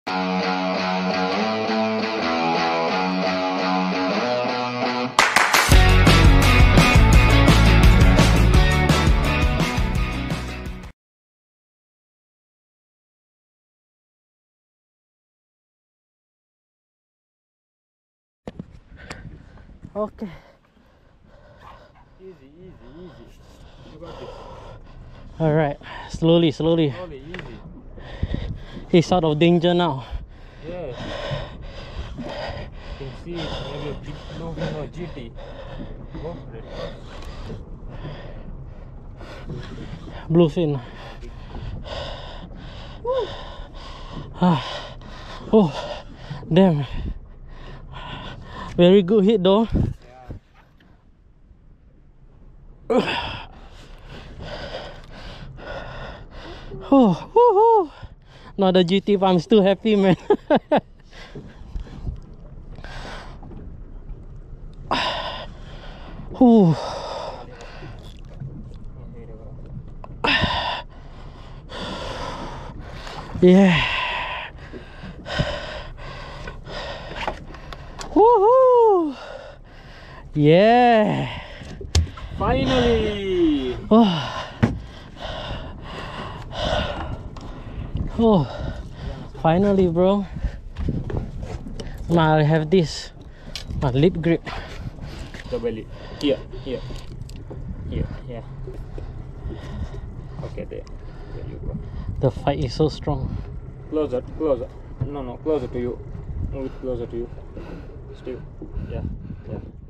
Okay. Easy. You got this. Alright, slowly. Slowly, easy. He's out of danger now. Yes. You can see maybe a big bluefin or GT. Go for it. Bluefin. Oh, damn. Very good hit though. Oh, woohoo! Not a GT, but I'm still happy, man. Ooh. Yeah. Woohoo! Yeah. Finally! Oh, finally, bro. Now I have this lip grip. The belly. Here. Yeah. Okay, there you go. The fight is so strong. Closer. No, closer to you. Move it closer to you. Still. Yeah.